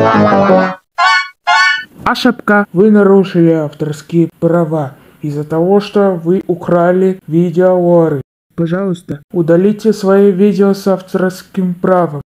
Ошибка. Вы нарушили авторские права из-за того, что вы украли видео Лоры. Пожалуйста, удалите свои видео с авторским правом.